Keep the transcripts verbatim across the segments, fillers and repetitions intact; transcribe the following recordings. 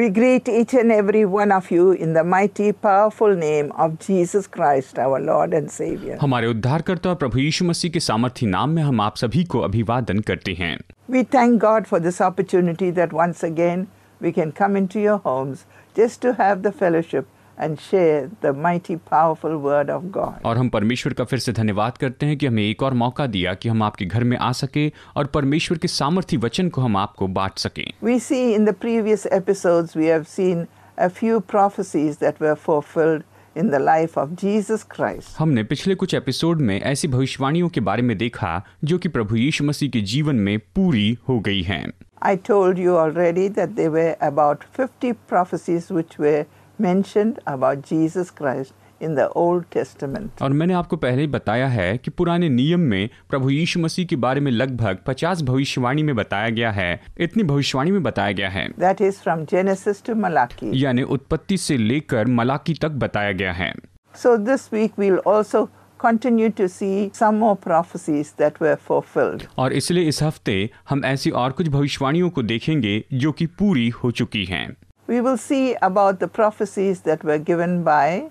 We greet each and every one of you in the mighty, powerful name of Jesus Christ, our Lord and Savior. हमारे उद्धारकर्ता और प्रभु यीशु मसीह के सामर्थी नाम में हम आप सभी को अभिवादन करते हैं। We thank God for this opportunity that once again we can come into your homes just to have the fellowship and share the mighty, powerful word of God. और हम परमेश्वर का फिर से धन्यवाद करते हैं कि हमें एक और मौका दिया कि हम आपके घर में आ सके और परमेश्वर के सामर्थी वचन को हम आपको बांट सकें। We see in the previous episodes we have seen a few prophecies that were fulfilled in the life of Jesus Christ. हमने पिछले कुछ एपिसोड में ऐसी भविष्यवाणियों के बारे में देखा जो कि प्रभु यीशु मसीह के जीवन में पूरी हो गई हैं। I told you already that there were about fifty prophecies which were mentioned about Jesus Christ in the Old Testament. और मैंने आपको पहले ही बताया है कि पुराने नियम में प्रभु यीशु मसीह के बारे में लगभग पचास भविष्यवाणी में बताया गया है। इतनी भविष्यवाणी में बताया गया है, That is from Genesis to Malachi. यानी उत्पत्ति से लेकर मलाकी तक बताया गया है। So this week we'll also continue to see some more prophecies that were fulfilled. और इसलिए इस हफ्ते हम ऐसी और कुछ भविष्यवाणियों को देखेंगे जो कि पूरी हो चुकी हैं। We will see about the prophecies that were given by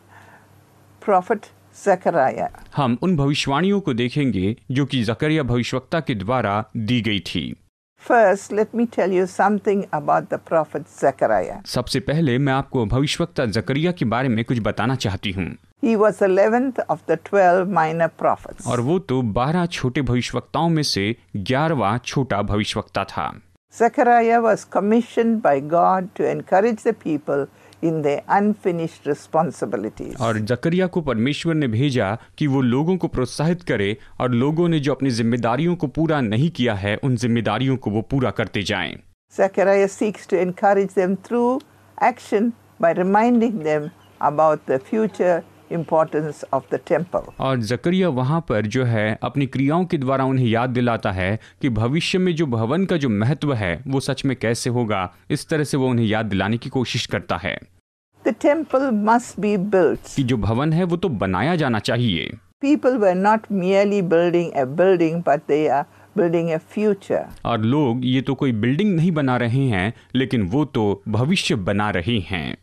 prophet Zechariah. हम उन भविष्यवाणियों को देखेंगे जो कि जकरिया भविष्यवक्ता के द्वारा दी गई थी। First, let me tell you something about the prophet Zechariah. सबसे पहले मैं आपको भविष्यवक्ता जकरिया के बारे में कुछ बताना चाहती हूँ। He was eleventh of the twelve minor prophets. और वो तो बारह छोटे भविष्यवक्ताओं में से ग्यारहवां छोटा भविष्यवक्ता था। Zechariah was commissioned by God to encourage the people in their unfinished responsibilities. और जकरिया को परमेश्वर ने भेजा कि वो लोगों को प्रोत्साहित करे और लोगों ने जो अपनी जिम्मेदारियों को पूरा नहीं किया है उन जिम्मेदारियों को वो पूरा करते जाएं। Zechariah seeks to encourage them through action by reminding them about the future importance of the temple. और जकरिया वहाँ पर जो है अपनी क्रियाओं के द्वारा उन्हें याद दिलाता है कि भविष्य में जो भवन का जो महत्व है वो सच में कैसे होगा। इस तरह से वो उन्हें याद दिलाने की कोशिश करता है। The temple must be built. कि जो भवन है वो तो बनाया जाना चाहिए। People were not merely building a building, but they are building a future. और लोग ये तो कोई बिल्डिंग नहीं बना रहे हैं, लेकिन वो तो भविष्य बना रहे हैं।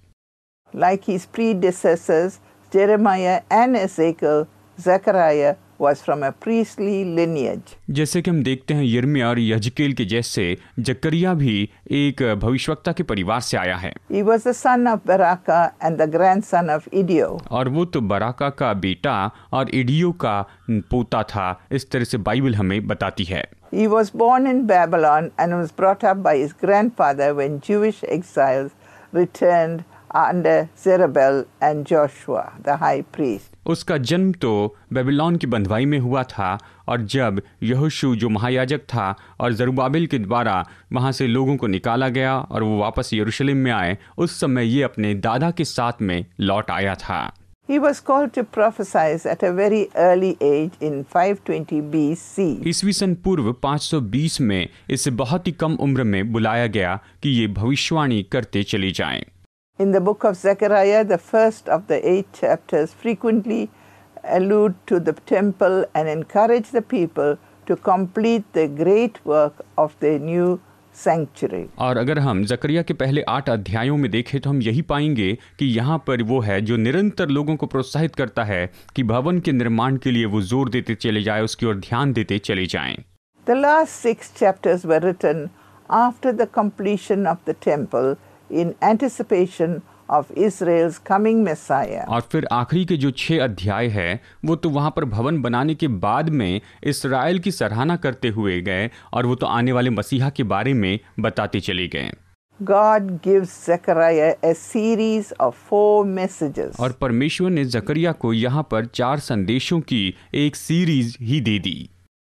Like his predecessors, Jeremiah and Ezekiel, Zechariah was from a priestly lineage. जैसे कि हम देखते हैं यिर्मयाह और यजकेल के जैसे जकरिया भी एक भविष्यवक्ता के परिवार से आया है। He was the son of Barakah and the grandson of Iddo. और वो तो बराका का बेटा और इडियो का पोता था। इस तरह से बाइबल हमें बताती है। He was born in Babylon and was brought up by his grandfather when Jewish exiles returned under Zerubbabel and Joshua, the high priest. उसका जन्म तो बेबीलोन की बंधुआई में हुआ था और जब यहोशू जो महायाजक था और जरुब्बाबिल के द्वारा वहाँ से लोगों को निकाला गया और वो वापस यरूशलेम में आए, उस समय ये अपने दादा के साथ में लौट आया था। He was called to prophesy at a very early age in five twenty B C. ईस्वी सन पूर्व पाँच सौ बीस में इसे बहुत ही कम उम्र में बुलाया गया कि ये भविष्यवाणी करते चले जाएं। In the book of Zechariah, the first of the eight chapters frequently allude to the temple and encourage the people to complete the great work of the new sanctuary. और अगर हम जकरिया के पहले आठ अध्यायों में देखें तो हम यही पाएंगे कि यहाँ पर वो है जो निरंतर लोगों को प्रोत्साहित करता है कि भवन के निर्माण के लिए वो जोर देते चले जाए, उसकी ओर ध्यान देते चले जाएं। The last six chapters were written after the completion of the temple in anticipation of Israel's coming Messiah. और फिर आखिरी के जो छह अध्याय है वो तो वहाँ पर भवन बनाने के बाद में इस्राएल की सराहना करते हुए गए और वो तो आने वाले मसीहा के बारे में बताते चले गए। God gives Zechariah a series of four messages. और परमेश्वर ने जकरिया को यहाँ पर चार संदेशों की एक सीरीज ही दे दी।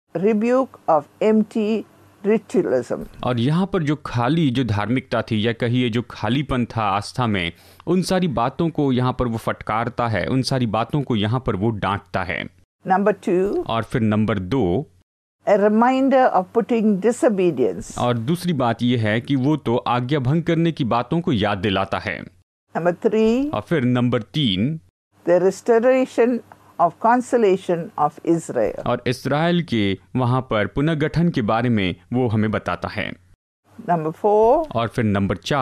Rebuke of empty ritualism. और यहाँ पर जो खाली जो धार्मिकता थी या कहिए जो खालीपन था आस्था में, उन सारी बातों को यहाँ पर वो फटकारता है, उन सारी बातों को यहाँ पर वो डांटता है। Number two, और फिर नंबर दो, a reminder of putting disobedience. और दूसरी बात ये है कि वो तो आज्ञा भंग करने की बातों को याद दिलाता है। Number three, और फिर नंबर तीन, the restoration of consolation of Israel. और इस्राएल के वहाँ पर पुनर्गठन के बारे में वो हमें बताता है। Number four, और फिर नंबर चार,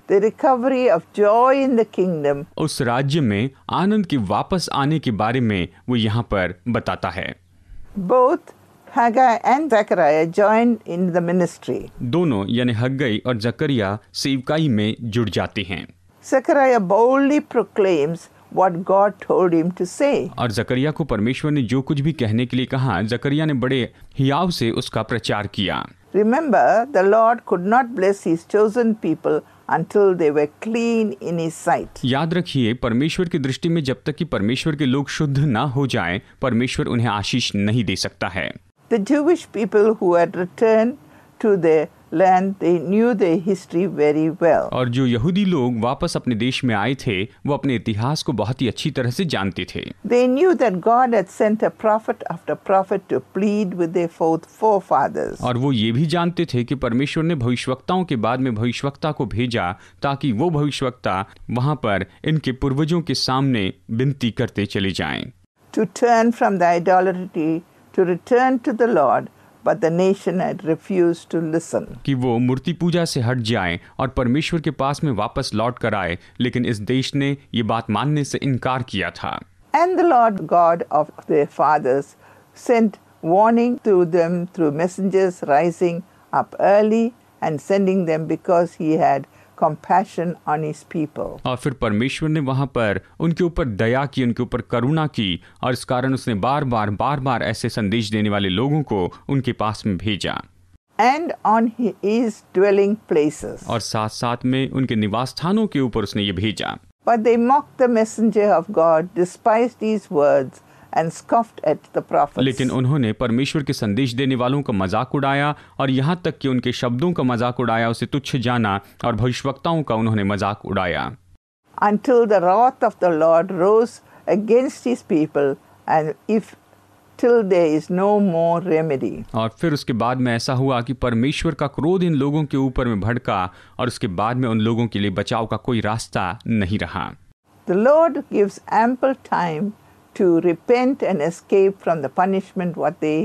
the recovery of joy in the kingdom. उस राज्य में आनंद के वापस आने के बारे में वो यहाँ पर बताता है. Both Haggai and Zechariah joined in the ministry. दोनों यानी हग्गई और जकरिया सेवकाई में जुड़ जाते हैं. Zechariah boldly proclaims what God told him to say. और जकरिया को परमेश्वर ने जो कुछ भी कहने के लिए कहा, जकरिया ने बड़े हियाव से उसका प्रचार किया. Remember, the Lord could not bless his chosen people until they were clean in his sight. याद रखिए, परमेश्वर की दृष्टि में जब तक कि परमेश्वर के लोग शुद्ध ना हो जाएं, परमेश्वर उन्हें आशीष नहीं दे सकता है. The Jewish people who had returned to their land, they knew their history very well. और जो यहूदी लोग वापस अपने देश में आए थे, वो अपने इतिहास को बहुत ही अच्छी तरह से जानते थे. They knew that God had sent a prophet after prophet to plead with their forefathers. और वो ये भी जानते थे कि परमेश्वर ने भविष्यवक्ताओं के बाद में भविष्यवक्ता को भेजा ताकि वो भविष्यवक्ता वहां पर इनके पूर्वजों के सामने विनती करते चले जाएं. To turn from the idolatry, to return to the Lord, but the nation had refused to listen. कि वो मूर्ति पूजा से हट जाएं और परमेश्वर के पास में वापस लौट कर आए, लेकिन इस देश ने ये बात मानने से इनकार किया था. And the Lord God of their fathers sent warning to them through messengers rising up early and sending them because he had compassion on his people. और फिर परमेश्वर ने वहां पर उनके ऊपर दया की, उनके ऊपर करुणा की, और इस कारण उसने बार बार बार बार ऐसे संदेश देने वाले लोगों को उनके पास में भेजा. And on his dwelling places. और साथ साथ में उनके निवास स्थानों के ऊपर उसने ये भेजा. But they mocked the messenger of God, despised his words, and scoffed at the prophets. लेकिन उन्होंने परमेश्वर के संदेश देने वालों का मजाक उड़ाया और यहाँ तक कि उनके शब्दों का मजाक उड़ाया, उसे तुच्छ जाना, और भविष्यवक्ताओं का उन्होंने मजाक उड़ाया. Until the wrath of the Lord rose against his people, and if till there is no more remedy. और फिर उसके बाद में ऐसा हुआ कि परमेश्वर का क्रोध इन लोगों के ऊपर में भड़का, और उसके बाद में उन लोगों के लिए बचाव का कोई रास्ता नहीं रहा. The Lord gives ample time to repent and escape from the punishment what they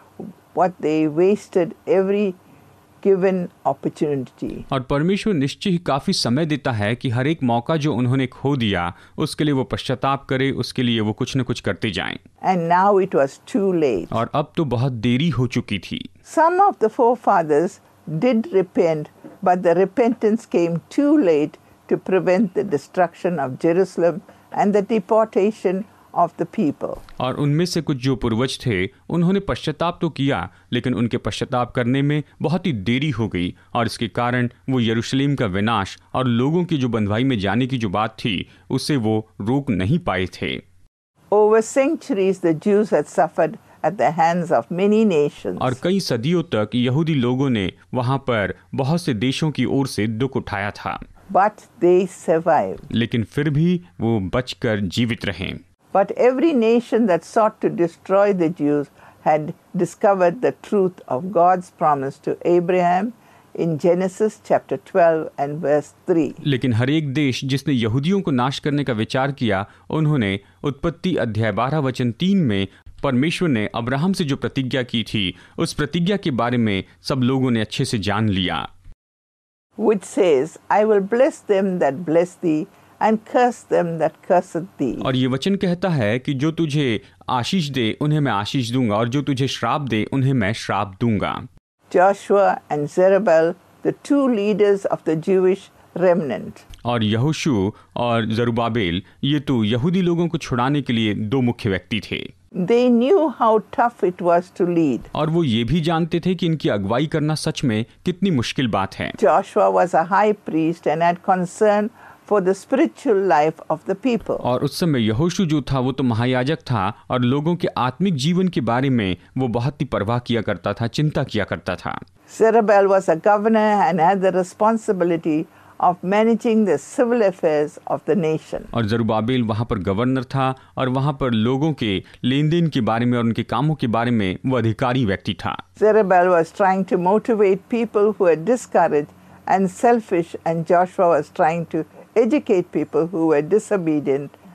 what they wasted every given opportunity. और परमेश्वर निश्चय ही काफी समय देता है कि हर एक मौका जो उन्होंने खो दिया उसके लिए वो पश्चाताप करे, उसके लिए वो कुछ न कुछ करते जाएं. And now it was too late. और अब तो बहुत देरी हो चुकी थी. Some of the forefathers did repent, but the repentance came too late to prevent the destruction of Jerusalem and the deportation of the people. और उनमें से कुछ जो पूर्वज थे उन्होंने पश्चाताप तो किया, लेकिन उनके पश्चाताप करने में बहुत ही देरी हो गई, और इसके कारण वो यरूशलेम का विनाश और लोगों की जो बंधुआई में जाने की जो बात थी उसे वो रोक नहीं पाए थे. Over centuries the Jews had suffered at the hands of many nations. और कई सदियों तक यहूदी लोगों ने वहां पर बहुत से देशों की ओर से दुख उठाया था. But they survived. लेकिन फिर भी वो बचकर जीवित रहे. But every nation that sought to destroy the Jews had discovered the truth of God's promise to Abraham in Genesis chapter twelve and verse three. लेकिन हर एक देश जिसने यहूदियों को नाश करने का विचार किया, उन्होंने उत्पत्ति अध्याय बारह वचन तीन में परमेश्वर ने अब्राहम से जो प्रतिज्ञा की थी उस प्रतिज्ञा के बारे में सब लोगों ने अच्छे से जान लिया. Which says, I will bless them that bless thee, and curse them that curseth thee. और ये वचन कहता है कि जो तुझे आशीष दे उन्हें मैं आशीष दूंगा, और जो तुझे श्राप दे उन्हें मैं श्राप दूंगा. Joshua and Zerubbabel, the two leaders of the Jewish remnant. और यहोशू और जरुब्बाबेल ये तो यहूदी लोगों को छुड़ाने के लिए दो मुख्य व्यक्ति थे. They knew how tough it was to lead. और वो ये भी जानते थे कि इनकी अगुवाई करना सच में कितनी मुश्किल बात है. Joshua was a high priest and had concern for the spiritual life of the people. और उस समय यहोशू जो था वो तो महायाजक था, और लोगों के आत्मिक जीवन के बारे में वो बहुत ही परवाह किया करता था, चिंता किया करता था. Zerubbabel was a governor and had the responsibility of managing the civil affairs of the nation. और जरुब्बाबेल वहाँ पर गवर्नर था, और वहाँ पर लोगों के लेन देन के बारे में और उनके कामों के बारे में वो अधिकारी व्यक्ति था. Zerubbabel was trying to motivate people who were discouraged and selfish, and Joshua was trying to educate people who were disobedient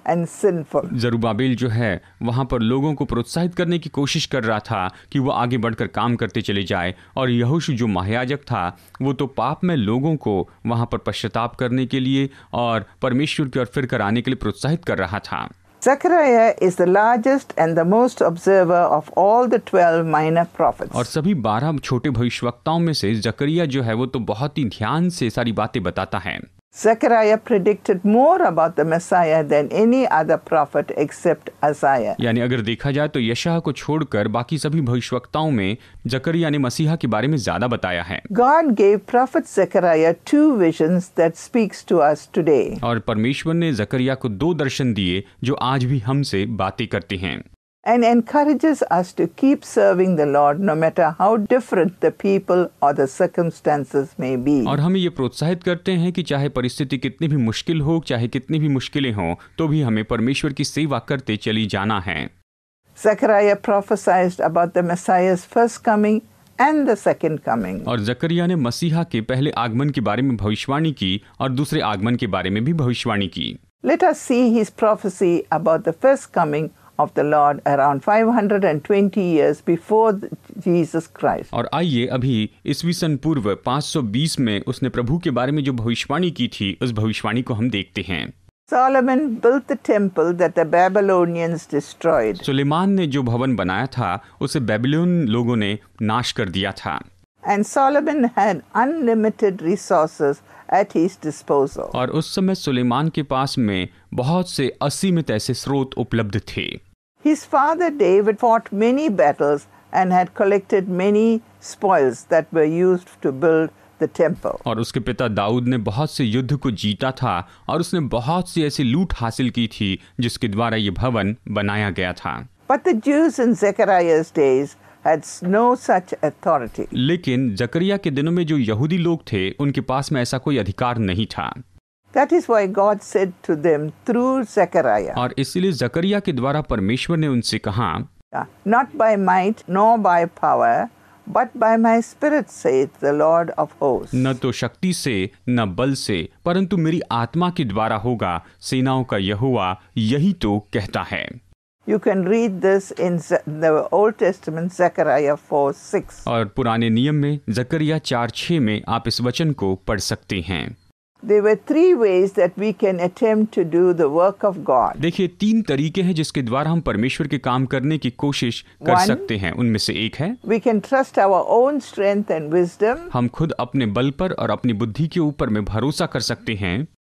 and sinful. Zerubbabel जो है वहाँ पर लोगों को प्रोत्साहित करने की कोशिश कर रहा था कि वो आगे बढ़कर काम करते चले जाए, और यहोशू जो महायाजक था वो तो पाप में लोगों को वहाँ पर पश्चाताप करने के लिए और परमेश्वर की ओर फिर कर आने के लिए प्रोत्साहित कर रहा था। Zechariah is the largest and the most observer of all the twelve minor prophets. और सभी बारह छोटे भविष्यवक्ताओं में से जकरिया जो है वो तो बहुत ही ध्यान से सारी बातें बताता है। Zechariah predicted more about the Messiah than any other prophet except Isaiah. यानी अगर देखा जाए तो यशायाह को छोड़कर बाकी सभी भविष्यवक्ताओं में जकरिया ने मसीहा के बारे में ज्यादा बताया है। God gave prophet Zechariah two visions that speaks to us today. और परमेश्वर ने जकरिया को दो दर्शन दिए जो आज भी हमसे बातें करते हैं, and encourages us to keep serving the Lord no matter how different the people or the circumstances may be. और हमें ये प्रोत्साहित करते हैं कि चाहे परिस्थिति कितनी भी मुश्किल हो, चाहे कितनी भी मुश्किलें हों, तो भी हमें परमेश्वर की सेवा करते चली जाना है। Zechariah prophesied about the Messiah's first coming and the second coming. और जकरिया ने मसीहा के पहले आगमन के बारे में भविष्यवाणी की और दूसरे आगमन के बारे में भी भविष्यवाणी की। Let us see his prophecy about the first coming of the Lord around five hundred twenty years before Jesus Christ. और आइए अभी ईस्वी सन पूर्व पाँच सौ बीस में उसने प्रभु के बारे में जो भविष्यवाणी की थी उस भविष्यवाणी को हम देखते हैं। Solomon built the temple that the Babylonians destroyed. Suleman ने जो भवन बनाया था उसे बेबीलोन लोगों ने नाश कर दिया था। And Solomon had unlimited resources at his disposal. और उस समय सुलेमान के पास में बहुत से असीमित ऐसे स्रोत उपलब्ध थे। His father David fought many battles and had collected many spoils that were used to build the temple. और उसके पिता दाऊद ने बहुत से युद्ध को जीता था और उसने बहुत सी ऐसी लूट हासिल की थी जिसके द्वारा ये भवन बनाया गया था। But the Jews in Zechariah's days had no such authority. लेकिन जकरिया के दिनों में जो यहूदी लोग थे उनके पास में ऐसा कोई अधिकार नहीं था। That is why God said to them through Zechariah. और इसीलिए जकरिया के द्वारा परमेश्वर ने उनसे कहा, Not by might nor by power, but by my spirit saith the Lord of hosts. न तो शक्ति से न बल से परंतु मेरी आत्मा के द्वारा होगा, सेनाओं का यहोवा यही तो कहता है। You can read this in the Old Testament, Zechariah four six. और पुराने नियम में जकरिया चार छः में आप इस वचन को पढ़ सकते हैं। There were three ways that we can attempt to do the work of God. देखिए तीन तरीके हैं जिसके द्वारा हम परमेश्वर के काम करने की कोशिश कर One, सकते हैं। उनमें से एक है we can trust our own strength and wisdom. हम खुद अपने बल पर और अपनी बुद्धि के ऊपर में भरोसा कर सकते हैं।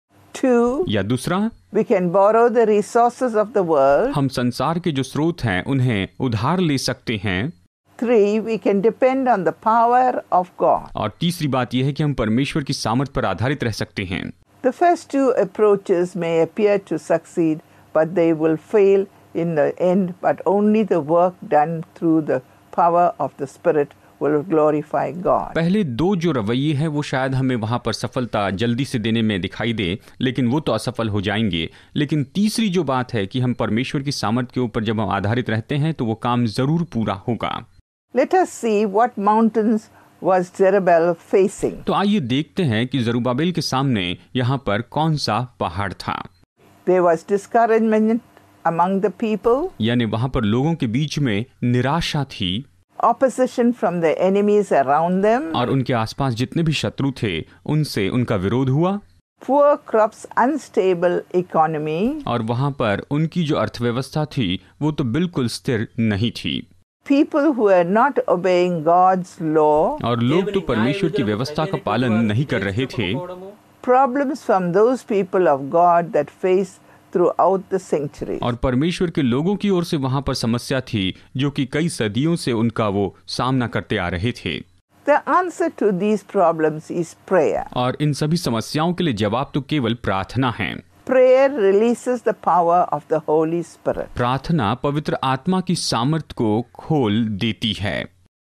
Two, या दूसरा, we can borrow the resources of the world. हम संसार के जो स्रोत हैं उन्हें उधार ले सकते हैं। Three, we can depend on the power of God. और तीसरी बात यह है कि हम परमेश्वर की सामर्थ पर आधारित रह सकते हैं। The first two approaches may appear to succeed, but they will fail in the end, but only the work done through the power of the Spirit will glorify God. पहले दो जो रवैये हैं वो शायद हमें वहाँ पर सफलता जल्दी से देने में दिखाई दे, लेकिन वो तो असफल हो जाएंगे। लेकिन तीसरी जो बात है कि हम परमेश्वर की सामर्थ के ऊपर जब हम आधारित रहते हैं तो वो काम जरूर पूरा होगा। Let us see what mountains was Zerubbabel facing. तो आइए देखते हैं कि जरुब्बाबेल के सामने यहाँ पर कौन सा पहाड़ था। There was discouragement among the people. यानी वहाँ पर लोगों के बीच में निराशा थी। Opposition from the enemies around them. और उनके आसपास जितने भी शत्रु थे उनसे उनका विरोध हुआ। Poor crops, unstable economy. और वहाँ पर उनकी जो अर्थव्यवस्था थी वो तो बिल्कुल स्थिर नहीं थी। People who are not obeying God's law. और लोग तो परमेश्वर की व्यवस्था का पालन नहीं कर रहे थे। Problems from those people of God that face throughout the centuries. और परमेश्वर के लोगों की ओर से वहाँ पर समस्या थी जो कि कई सदियों से उनका वो सामना करते आ रहे थे। The answer to these problems is prayer. और इन सभी समस्याओं के लिए जवाब तो केवल प्रार्थना है। Prayer releases the power of the Holy Spirit. प्रार्थना पवित्र आत्मा की सामर्थ को खोल देती है।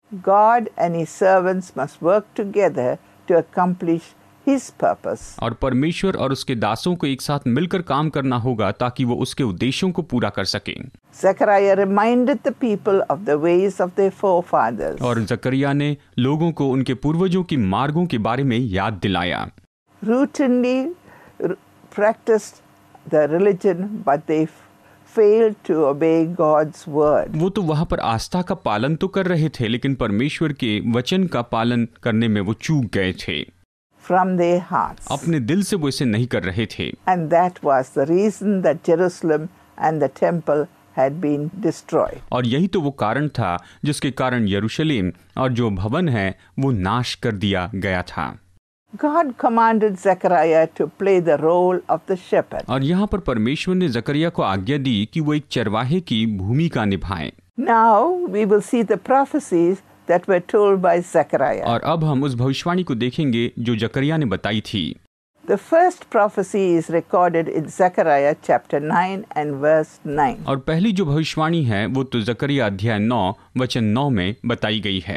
God and His servants must work together to accomplish His purpose. और परमेश्वर और उसके दासों को एक साथ मिलकर काम करना होगा ताकि वो उसके उद्देश्यों को पूरा कर सकें। Zechariah reminded the people of the ways of their forefathers. और जकरिया ने लोगों को उनके पूर्वजों की मार्गों के बारे में याद दिलाया। Routinely r- practiced the religion, but they failed to obey God's word. वो तो वहाँ पर आस्था का पालन तो कर रहे थे, लेकिन परमेश्वर के वचन का पालन करने में वो चूक गए थे. From their hearts. अपने दिल से वो इसे नहीं कर रहे थे. And that was the reason that Jerusalem and the temple had been destroyed. और यही तो वो कारण था जिसके कारण यरूशलेम और जो भवन है वो नाश कर दिया गया था. God commanded Zechariah to play the role of the shepherd. और यहाँ पर परमेश्वर ने जकरिया को आज्ञा दी कि वो एक चरवाहे की भूमिका निभाएं. Now we will see the prophecies that were told by Zechariah. और अब हम उस भविष्यवाणी को देखेंगे जो जकरिया ने बताई थी. The first prophecy is recorded in Zechariah chapter nine and verse nine. और पहली जो भविष्यवाणी है वो तो जकरिया अध्याय नौ वचन नौ में बताई गई है.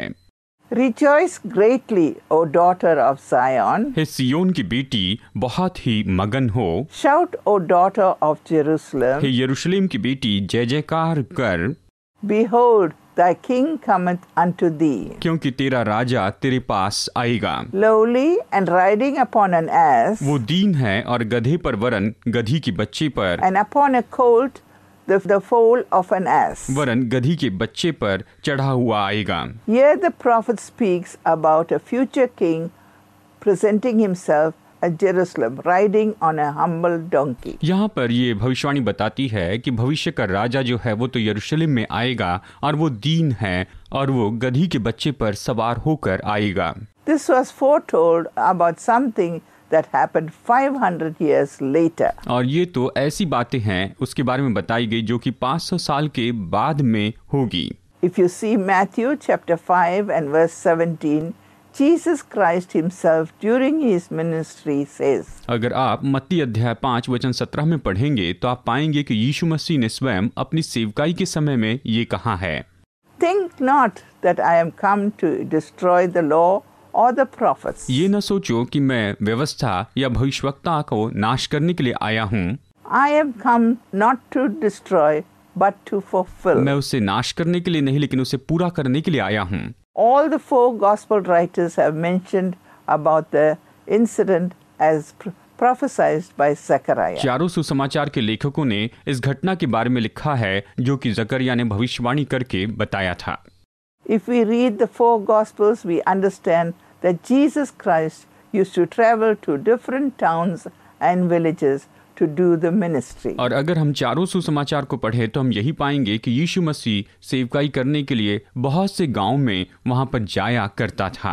Rejoice greatly, O daughter of Zion. हे सियोन की बेटी बहुत ही मगन हो. Shout, O daughter of Jerusalem. हे यरूशलेम की बेटी जय जयकार कर. Behold, thy king cometh unto thee. क्योंकि तेरा राजा तेरे पास आएगा. Lowly and riding upon an ass. वो दीन है और गधे पर वरन गधी की बच्चे पर. And upon a colt, the, the foal of an ass. वरन गधी के बच्चे पर चढ़ा हुआ आएगा. Here the prophet speaks about a future king presenting himself at Jerusalem, riding on a humble donkey. यहाँ पर ये भविष्यवाणी बताती है कि भविष्य का राजा जो है वो तो यरूशलेम में आएगा और वो दीन है और वो गधी के बच्चे पर सवार होकर आएगा. This was foretold about something that happened five hundred years later. और ये तो ऐसी बातें हैं उसके बारे में बताई गई जो कि पाँच सौ साल के बाद में होगी. If you see Matthew chapter five and verse seventeen, Jesus Christ himself during his ministry says. अगर आप मत्ती अध्याय पाँच वचन सत्रह में पढ़ेंगे तो आप पाएंगे कि यीशु मसीह ने स्वयं अपनी सेवकाई के समय में ये कहा है. Think not that I am come to destroy the law or the prophets. ये न सोचो कि मैं व्यवस्था या भविष्यवक्ता को नाश करने के लिए आया हूँ. I am come not to destroy but to fulfill. मैं उसे नाश करने के लिए नहीं लेकिन उसे पूरा करने के लिए आया हूँ. All the four gospel writers have mentioned about the incident as pr- prophesied by Zechariah. चारों सुसमाचार के लेखकों ने इस घटना के बारे में लिखा है जो कि जकरिया ने भविष्यवाणी करके बताया था. If we read the four gospels, we understand that Jesus Christ used to travel to different towns and villages to do the ministry. और अगर हम चारों सुसमाचार को पढ़े तो हम यही पाएंगे कि यीशु मसीह सेवकाई करने के लिए बहुत से गांव में वहां पर जाया करता था.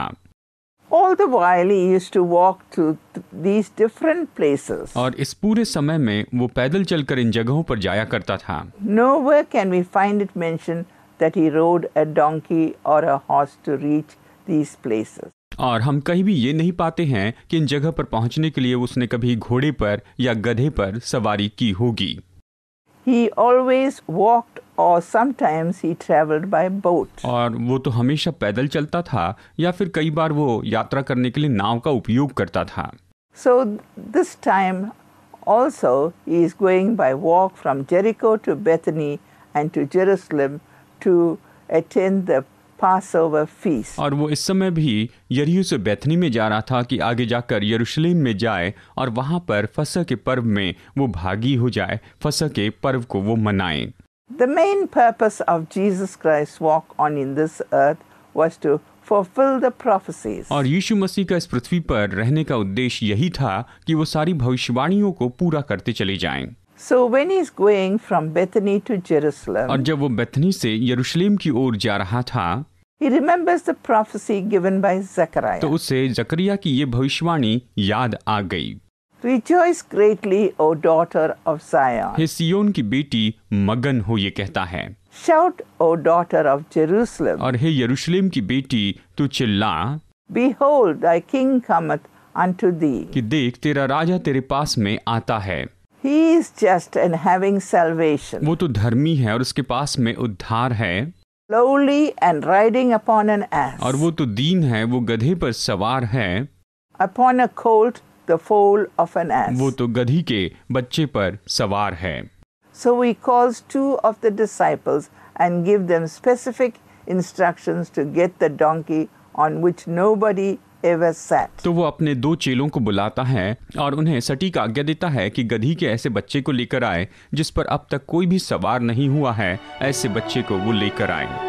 All the while he used to walk to th- these different places. और इस पूरे समय में वो पैदल चलकर इन जगहों पर जाया करता था. Nowhere can we find it mentioned that he rode a donkey or a horse to reach these places. और हम कहीं भी ये नहीं पाते हैं कि इन जगह पर पहुंचने के लिए उसने कभी घोड़े पर या गधे पर सवारी की होगी. He always walked or sometimes he traveled by boat. और वो तो हमेशा पैदल चलता था या फिर कई बार वो यात्रा करने के लिए नाव का उपयोग करता था. So this time also he is going by walk from Jericho to Bethany and to Jerusalem to attend the Passover feast. और वो इस समय भी यरीहो से बैथनी में जा रहा था कि आगे जाकर यरूशलेम में जाए और वहां पर फसह के पर्व में वो भागी हो जाए, फसह के पर्व को वो मनाए. The main purpose of Jesus Christ's walk on in this earth was to fulfill the prophecies. और यीशु मसीह का इस पृथ्वी पर रहने का उद्देश्य यही था कि वो सारी भविष्यवाणियों को पूरा करते चले जाएं. So when he is going from Bethany to Jerusalem, और जब वो बैथनी से यरूशलेम की ओर जा रहा था he remembers the prophecy given by Zechariah. तो उससे जकरिया की ये भविष्यवाणी याद आ गई. Rejoice greatly, O daughter of Zion. हे सियोन की बेटी मगन हो, ये कहता है. Shout, O daughter of Jerusalem. और हे यरूशलेम की बेटी तू चिल्ला. Behold, thy king cometh unto thee. कि देख तेरा राजा तेरे पास में आता है. He is just and having salvation. वो तो धर्मी है और उसके पास में उद्धार है. Lowly and riding upon an ass. और वो तो दीन है, वो गधे पर सवार है. Upon a colt, the foal of an ass. वो तो गधी के बच्चे पर सवार है. So he calls two of the disciples and give them specific instructions to get the donkey on which nobody ever sat. तो वो अपने दो चेलों को बुलाता है और उन्हें सटीक आज्ञा देता है कि गदही के ऐसे बच्चे को लेकर आए जिस पर अब तक कोई भी सवार नहीं हुआ है, ऐसे बच्चे को वो लेकर आए।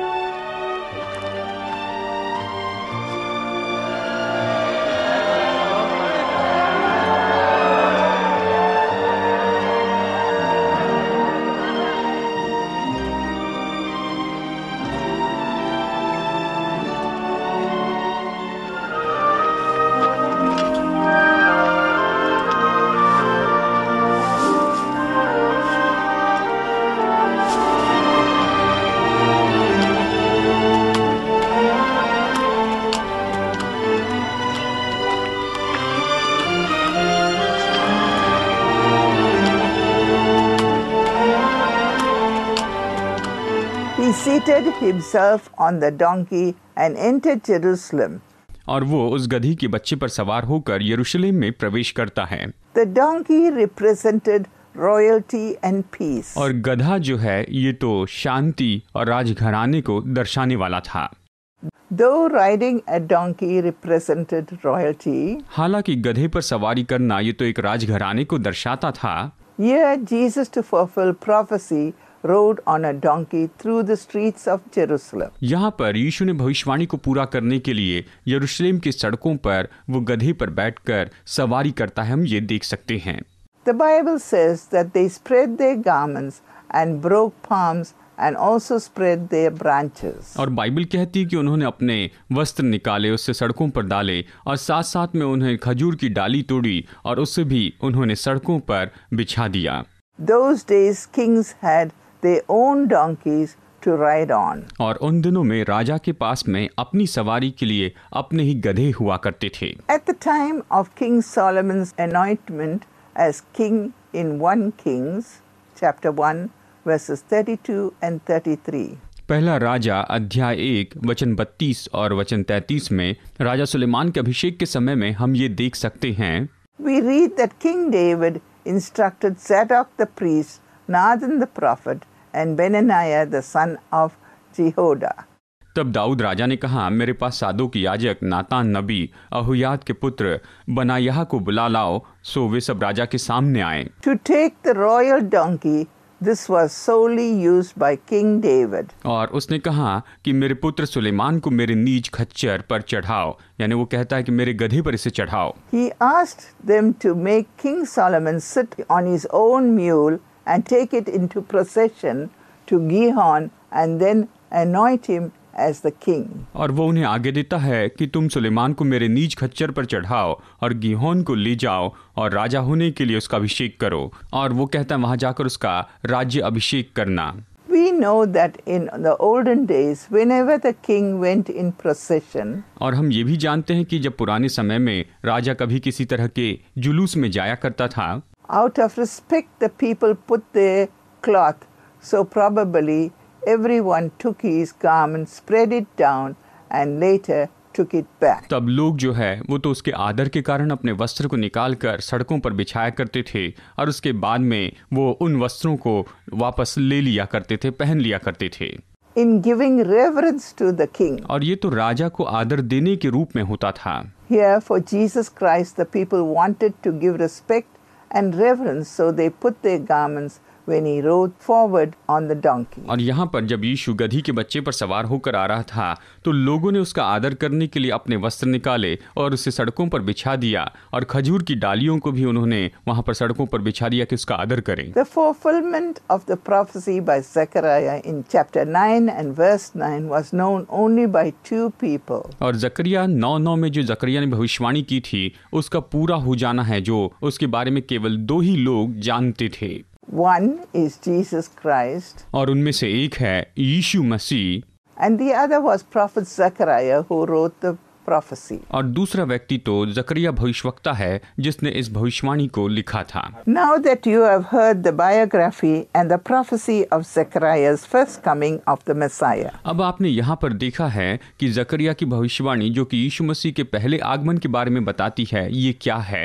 He seated himself on the donkey and entered Jerusalem. और वो उस गधी के बच्चे पर सवार होकर यरूशलेम में प्रवेश करता है। The donkey represented royalty and peace. और गधा जो है ये तो शांति और राजघराने को दर्शाने वाला था। Though riding a donkey represented royalty, हालांकि गधे पर सवारी करना ये तो एक राजघराने को दर्शाता था। here Jesus to fulfill prophecy rode on a donkey through the streets of Jerusalem. यहाँ पर यीशु ने भविष्यवाणी को पूरा करने के लिए यरूशलेम की सड़कों पर वो गधे पर बैठकर सवारी करता है, हम ये देख सकते हैं। The Bible says that they spread their garments and broke palms and also spread their branches. और बाइबल कहती है कि उन्होंने अपने वस्त्र निकाले, उससे सड़कों पर डाले और साथ साथ में उन्हें खजूर की डाली तोड़ी और उससे भी उन्होंने सड़कों पर बिछा दिया। Those days kings had their own donkeys to ride on. और उन दिनों में राजा के पास में अपनी सवारी के लिए अपने ही गधे हुआ करते थे। At the time of King Solomon's anointment as king in First Kings chapter one verses thirty-two and thirty-three. पहला राजा अध्याय एक वचन बत्तीस और वचन तैंतीस में राजा सुलेमान के अभिषेक के समय में हम ये देख सकते हैं। We read that King David instructed Zadok the priest, Nathan the prophet, and Benaniah the son of Jehoiada. तब दाऊद राजा ने कहा, मेरे पास सादोक याजक, नातान नबी, अहुयाद के पुत्र बनायाह को बुला लाओ। सो वे सब राजा के सामने आए। To take the royal donkey, this was solely used by King David. और उसने कहा कि मेरे पुत्र सुलेमान को मेरे नीज खच्चर पर चढ़ाओ, यानी वो कहता है कि मेरे गधे पर इसे चढ़ाओ। He asked them to make King Solomon sit on his own mule and take it into procession to Gihon and then anoint him as the king. और वो उन्हें आगे देता है कि तुम सुलेमान को मेरे नीज खच्चर पर चढ़ाओ और गीहोन को ले जाओ और राजा होने के लिए उसका अभिषेक करो। और वो कहता है वहां जाकर उसका राज्य अभिषेक करना। We know that in the olden days, whenever the king went in procession, और हम ये भी जानते हैं कि जब पुराने समय में राजा कभी किसी तरह के जुलूस में जाया करता था, out of respect the people put their cloth, so probably everyone took his garment, spread it down and later took it back. तब लोग जो है वो तो उसके आदर के कारण अपने वस्त्र को निकाल कर सड़कों पर बिछाया करते थे और उसके बाद में वो उन वस्त्रों को वापस ले लिया करते थे, पहन लिया करते थे। In giving reverence to the king. और ये तो राजा को आदर देने के रूप में होता था। Here for Jesus Christ the people wanted to give respect and reverence, so they put their garments when he rode forward on the donkey. और यहाँ पर जब यीशु गधी के बच्चे पर सवार होकर आ रहा था तो लोगों ने उसका आदर करने के लिए अपने वस्त्र निकाले और उसे सड़कों पर बिछा दिया और खजूर की डालियों को भी उन्होंने वहाँ पर सड़कों पर बिछा दिया कि उसका आदर करें। The fulfillment of the prophecy by Zechariah in chapter nine and verse nine was known only by two people. और जकरिया नौ नौ में जो जकरिया ने भविष्यवाणी की थी उसका पूरा हो जाना है जो उसके बारे में केवल दो ही लोग जानते थे। One is Jesus Christ, और उनमें से एक है यीशु मसीह and the other was prophet Zechariah who wrote the prophecy. और दूसरा व्यक्ति तो जकरिया भविष्यवक्ता है जिसने इस भविष्यवाणी को लिखा था। Now that you have heard the biography and the prophecy of Zechariah's first coming of the Messiah. अब आपने यहाँ पर देखा है कि जकरिया की भविष्यवाणी जो कि यीशु मसीह के पहले आगमन के बारे में बताती है, ये क्या है?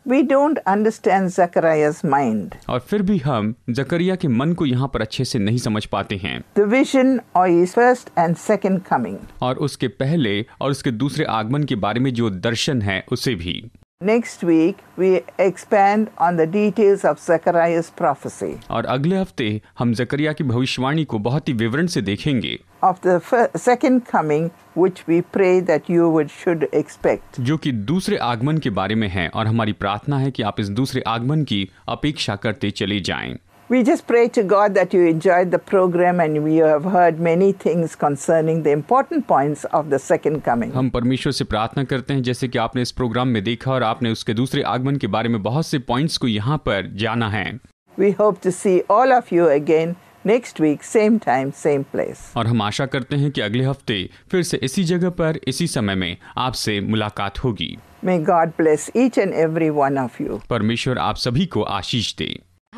We don't understand Zechariah's mind. और फिर भी हम जकरिया के मन को यहाँ पर अच्छे से नहीं समझ पाते हैं। The vision of his first and second coming. और उसके पहले और उसके दूसरे आगमन के बारे में जो दर्शन है उसे भी। Next week we expand on the details of Zechariah's prophecy. और अगले हफ्ते हम जकरिया की भविष्यवाणी को बहुत ही विवरण से देखेंगे। Of the first, second coming, which we pray that you would should expect. जो कि दूसरे आगमन के बारे में है और हमारी प्रार्थना है कि आप इस दूसरे आगमन की अपेक्षा करते चले जाएं। We just pray to God that you enjoyed the program and we have heard many things concerning the important points of the second coming. हम परमेश्वर से प्रार्थना करते हैं जैसे कि आपने इस प्रोग्राम में देखा और आपने उसके दूसरे आगमन के बारे में बहुत से पॉइंट्स को यहाँ पर जाना है। We hope to see all of you again next week, same time, same place. और हम आशा करते हैं कि अगले हफ्ते फिर से इसी जगह पर इसी समय में आपसे मुलाकात होगी। May God bless each and every one of you. परमेश्वर आप सभी को आशीष दे।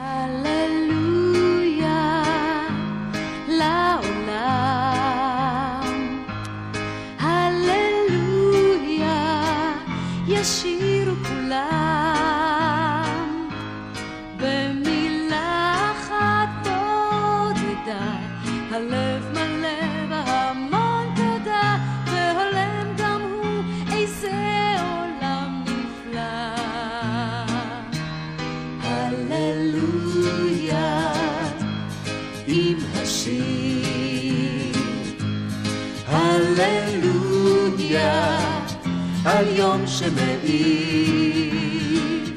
ישירו כולם במילה אחת תודה, הלב מלא בהמון תודה, והולם גם הוא איזה עולם נפלא. הללויה עם השיר, הללויה על יום שמאיר,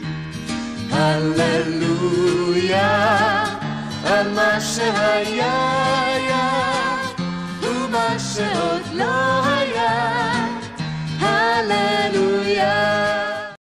הללויה על מה שהיה היה ומה שעוד לא היה, הללויה